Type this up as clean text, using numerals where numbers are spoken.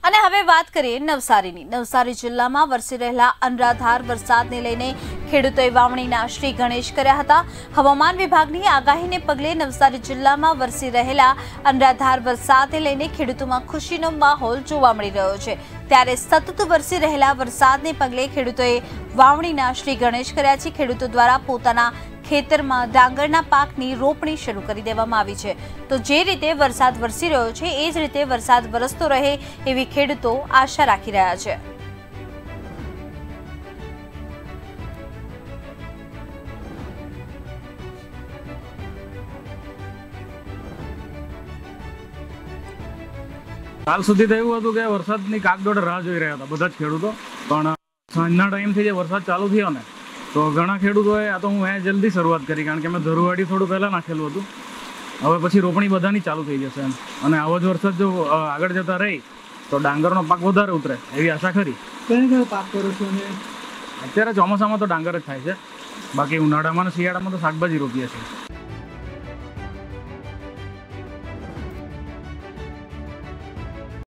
અને હવે વાત કરીએ નવસારીની। નવસારી જિલ્લામાં વરસી રહેલા અનરાધાર વરસાદને લઈને ખેડૂતોએ વાવણીના શ્રી ગણેશ કર્યા હતા। હવામાન વિભાગની આગાહીને પગલે નવસારી જિલ્લામાં વરસી રહેલા અનરાધાર વરસાદને લઈને ખેડૂતોમાં ખુશીનો માહોલ જોવા મળી રહ્યો છે। ત્યારે સતત વરસી રહેલા વરસાદને પગલે ખેડૂતોએ વાવણીના શ્રી ગણેશ કર્યા છે। ખેડૂતો દ્વારા પોતાના ખેતરમાં ડાંગરના પાકની રોપણી શરૂ કરી દેવામાં આવી છે। તો જે રીતે વરસાદ વરસી રહ્યો છે એ જ રીતે વરસાદ વરસતો રહે એવી ખેડૂતો આશા રાખી રહ્યા છે। કાલ સુધી તો એવું હતું કે વરસાદની કાગડોળ રાહ જોઈ રહ્યા હતા બધા જ ખેડૂતો, પણ સાંજના ટાઈમથી જે વરસાદ ચાલુ થયો ને તો ઘણા ખેડૂતોએ આ તો હું જલ્દી શરૂઆત કરી, કારણ કે મેં ધરુવાડી થોડું પહેલાં નાખેલું હતું। હવે પછી રોપણી બધાની ચાલુ થઈ જશે એમ, અને આવો જ વરસાદ જો આગળ જતા રહી તો ડાંગરનો પાક વધારે ઉતરે એવી આશા ખરી। કયો પાક કરો છો? અત્યારે ચોમાસામાં તો ડાંગર જ થાય છે, બાકી ઉનાળામાં અને શિયાળામાં તો શાકભાજી રોપીએ છીએ।